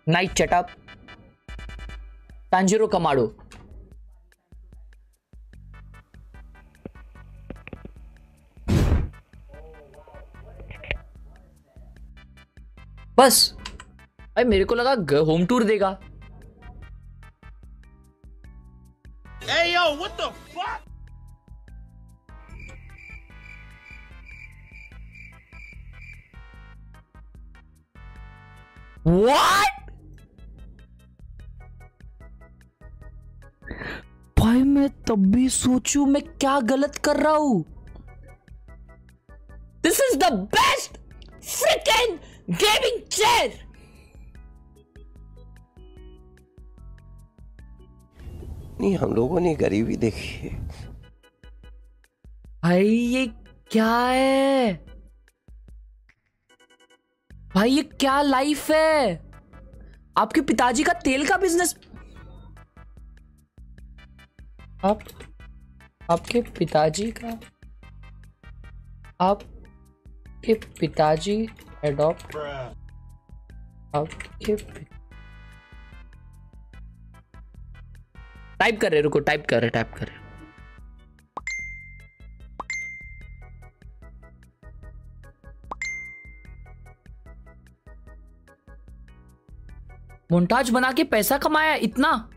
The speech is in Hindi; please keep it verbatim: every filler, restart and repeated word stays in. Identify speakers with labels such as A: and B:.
A: Night चटअप, Tanjiro कमाडो। बस भाई मेरे को लगा होम टूर देगा।
B: Hey yo, what the fuck?
A: What? भाई मैं तब भी सोचूं मैं क्या गलत कर रहा हूं। This is the best freaking gaming chair.
C: नहीं, हम लोगों ने गरीबी देखी है।
A: भाई ये क्या है? भाई ये क्या लाइफ है? आपके पिताजी का तेल का बिजनेस। आप आपके पिताजी का आपके पिताजी एडॉप्ट आपके टाइप कर रहे, रुको टाइप कर रहे टाइप कर रहे मोन्टाज बना के पैसा कमाया इतना।